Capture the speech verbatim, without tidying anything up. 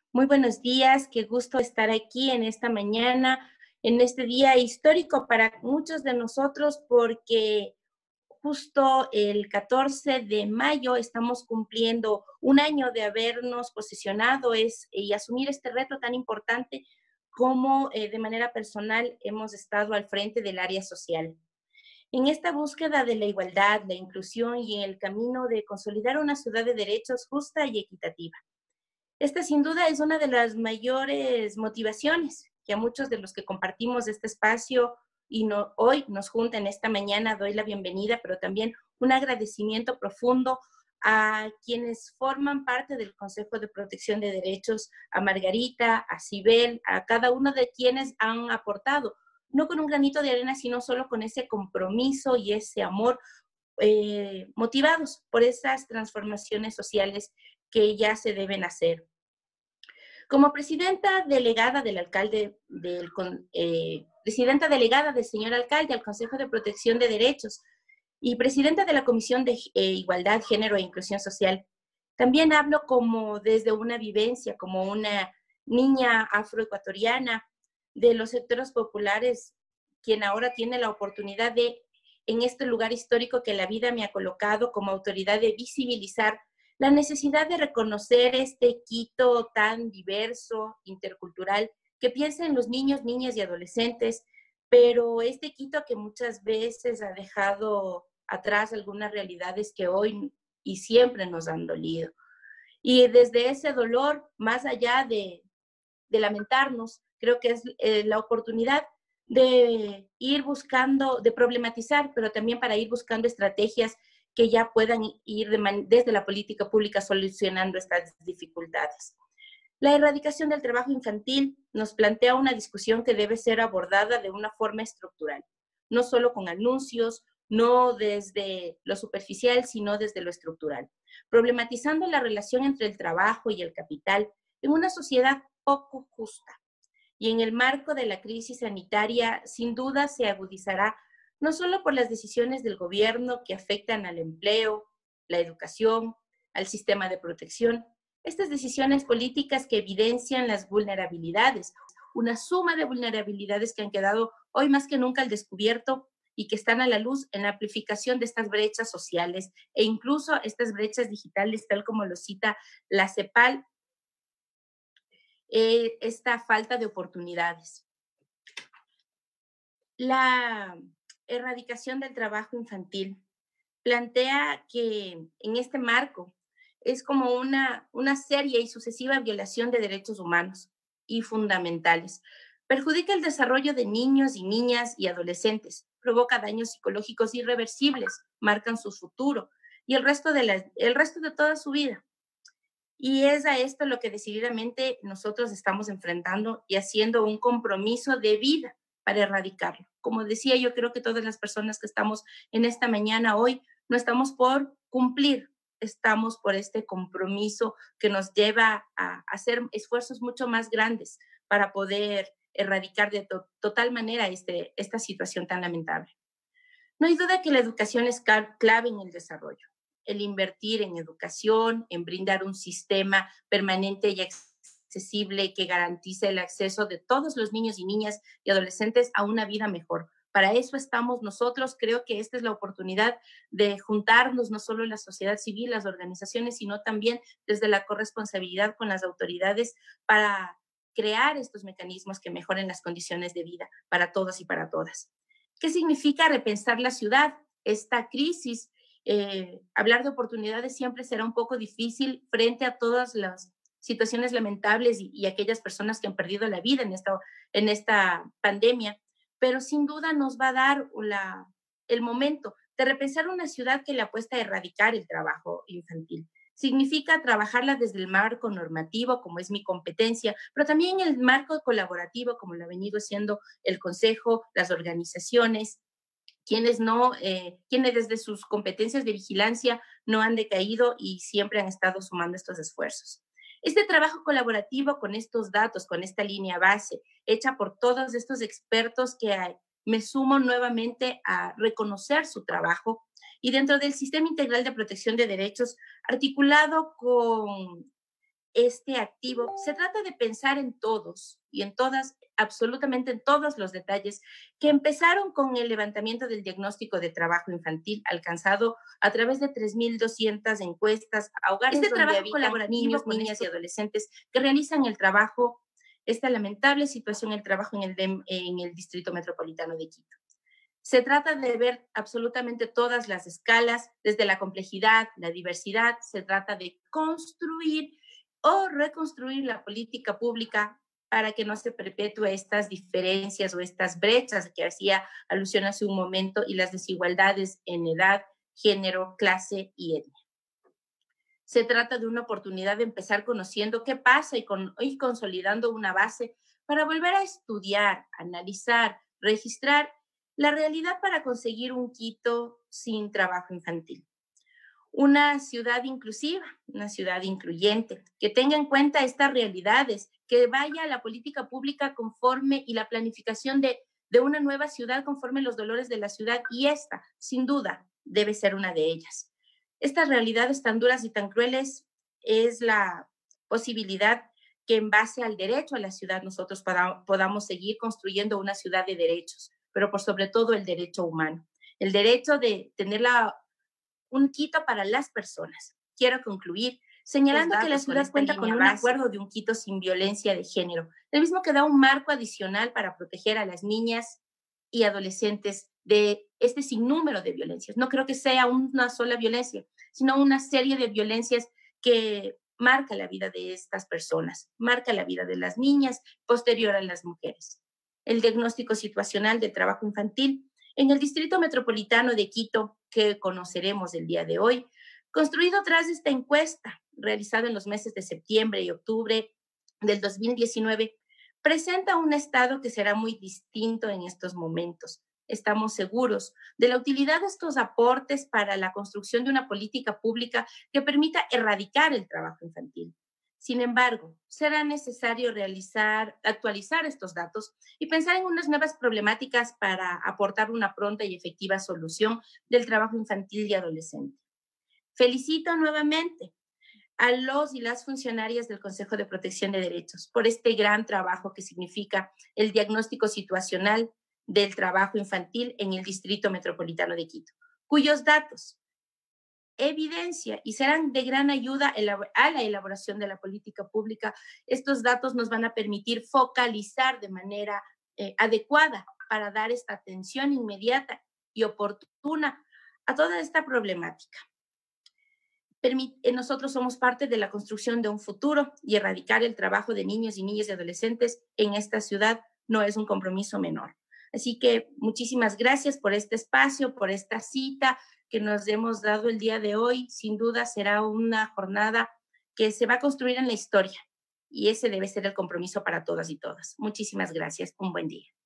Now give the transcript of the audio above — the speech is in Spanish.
Muy buenos días, qué gusto estar aquí en esta mañana, en este día histórico para muchos de nosotros, porque justo el catorce de mayo estamos cumpliendo un año de habernos posicionado es, y asumir este reto tan importante como eh, de manera personal hemos estado al frente del área social. En esta búsqueda de la igualdad, la inclusión y en el camino de consolidar una ciudad de derechos justa y equitativa. Esta sin duda es una de las mayores motivaciones que a muchos de los que compartimos este espacio y no, hoy nos juntan esta mañana, doy la bienvenida, pero también un agradecimiento profundo a quienes forman parte del Consejo de Protección de Derechos, a Margarita, a Sibel, a cada uno de quienes han aportado, no con un granito de arena, sino solo con ese compromiso y ese amor, eh, motivados por esas transformaciones sociales que ya se deben hacer. Como presidenta delegada del alcalde, del, eh, presidenta delegada del señor alcalde al Consejo de Protección de Derechos y presidenta de la Comisión de eh, Igualdad, Género e Inclusión Social, también hablo como desde una vivencia, como una niña afroecuatoriana de los sectores populares, quien ahora tiene la oportunidad de, en este lugar histórico que la vida me ha colocado como autoridad, de visibilizar la necesidad de reconocer este Quito tan diverso, intercultural, que piensa en los niños, niñas y adolescentes, pero este Quito que muchas veces ha dejado atrás algunas realidades que hoy y siempre nos han dolido. Y desde ese dolor, más allá de, de lamentarnos, creo que es eh, la oportunidad de ir buscando, de problematizar, pero también para ir buscando estrategias que ya puedan ir de desde la política pública solucionando estas dificultades. La erradicación del trabajo infantil nos plantea una discusión que debe ser abordada de una forma estructural, no solo con anuncios, no desde lo superficial, sino desde lo estructural, problematizando la relación entre el trabajo y el capital en una sociedad poco justa. Y en el marco de la crisis sanitaria, sin duda se agudizará no solo por las decisiones del gobierno que afectan al empleo, la educación, al sistema de protección, estas decisiones políticas que evidencian las vulnerabilidades, una suma de vulnerabilidades que han quedado hoy más que nunca al descubierto y que están a la luz en la amplificación de estas brechas sociales e incluso estas brechas digitales, tal como lo cita la CEPAL, eh, esta falta de oportunidades. La erradicación del trabajo infantil plantea que en este marco es como una, una seria y sucesiva violación de derechos humanos y fundamentales. Perjudica el desarrollo de niños y niñas y adolescentes, provoca daños psicológicos irreversibles, marcan su futuro y el resto de, la, el resto de toda su vida. Y es a esto lo que decididamente nosotros estamos enfrentando y haciendo un compromiso de vida para erradicarlo. Como decía, yo creo que todas las personas que estamos en esta mañana hoy no estamos por cumplir, estamos por este compromiso que nos lleva a hacer esfuerzos mucho más grandes para poder erradicar de to total manera este, esta situación tan lamentable. No hay duda que la educación es clave en el desarrollo. El invertir en educación, en brindar un sistema permanente y accesible que garantice el acceso de todos los niños y niñas y adolescentes a una vida mejor. Para eso estamos nosotros. Creo que esta es la oportunidad de juntarnos, no solo la sociedad civil, las organizaciones, sino también desde la corresponsabilidad con las autoridades para crear estos mecanismos que mejoren las condiciones de vida para todos y para todas. ¿Qué significa repensar la ciudad? Esta crisis, eh, hablar de oportunidades siempre será un poco difícil frente a todas las situaciones lamentables y, y aquellas personas que han perdido la vida en esta, en esta pandemia, pero sin duda nos va a dar la, el momento de repensar una ciudad que le apuesta a erradicar el trabajo infantil. Significa trabajarla desde el marco normativo, como es mi competencia, pero también el marco colaborativo, como lo ha venido siendo el Consejo, las organizaciones, quienes no, eh, quienes desde sus competencias de vigilancia no han decaído y siempre han estado sumando estos esfuerzos. Este trabajo colaborativo con estos datos, con esta línea base, hecha por todos estos expertos que hay, me sumo nuevamente a reconocer su trabajo y dentro del Sistema Integral de Protección de Derechos, articulado con este activo, se trata de pensar en todos y en todas, absolutamente en todos los detalles que empezaron con el levantamiento del diagnóstico de trabajo infantil alcanzado a través de tres mil doscientas encuestas a hogares este donde trabajo habitan colaborativo niños, niñas estos... y adolescentes que realizan el trabajo, esta lamentable situación, el trabajo en el, D E M, en el Distrito Metropolitano de Quito. Se trata de ver absolutamente todas las escalas, desde la complejidad, la diversidad, se trata de construir o reconstruir la política pública para que no se perpetúe estas diferencias o estas brechas que hacía alusión hace un momento y las desigualdades en edad, género, clase y etnia. Se trata de una oportunidad de empezar conociendo qué pasa y, con, y consolidando una base para volver a estudiar, analizar, registrar la realidad para conseguir un Quito sin trabajo infantil. Una ciudad inclusiva, una ciudad incluyente, que tenga en cuenta estas realidades, que vaya a la política pública conforme y la planificación de, de una nueva ciudad conforme los dolores de la ciudad, y esta, sin duda, debe ser una de ellas. Estas realidades tan duras y tan crueles es la posibilidad que en base al derecho a la ciudad nosotros para, podamos seguir construyendo una ciudad de derechos, pero por sobre todo el derecho humano, el derecho de tener la un Quito para las personas. Quiero concluir señalando que la ciudad cuenta con un acuerdo de un Quito sin violencia de género, el mismo que da un marco adicional para proteger a las niñas y adolescentes de este sinnúmero de violencias. No creo que sea una sola violencia, sino una serie de violencias que marca la vida de estas personas, marca la vida de las niñas, posterior a las mujeres. El diagnóstico situacional del trabajo infantil en el Distrito Metropolitano de Quito, que conoceremos el día de hoy, construido tras esta encuesta realizada en los meses de septiembre y octubre del dos mil diecinueve, presenta un estado que será muy distinto en estos momentos. Estamos seguros de la utilidad de estos aportes para la construcción de una política pública que permita erradicar el trabajo infantil. Sin embargo, será necesario realizar, actualizar estos datos y pensar en unas nuevas problemáticas para aportar una pronta y efectiva solución del trabajo infantil y adolescente. Felicito nuevamente a los y las funcionarias del Consejo de Protección de Derechos por este gran trabajo que significa el diagnóstico situacional del trabajo infantil en el Distrito Metropolitano de Quito, cuyos datos evidencia y serán de gran ayuda a la elaboración de la política pública. Estos datos nos van a permitir focalizar de manera eh, adecuada para dar esta atención inmediata y oportuna a toda esta problemática. Permit- nosotros somos parte de la construcción de un futuro y erradicar el trabajo de niños y niñas y adolescentes en esta ciudad no es un compromiso menor. Así que muchísimas gracias por este espacio, por esta cita que nos hemos dado el día de hoy. Sin duda será una jornada que se va a construir en la historia y ese debe ser el compromiso para todas y todas. Muchísimas gracias. Un buen día.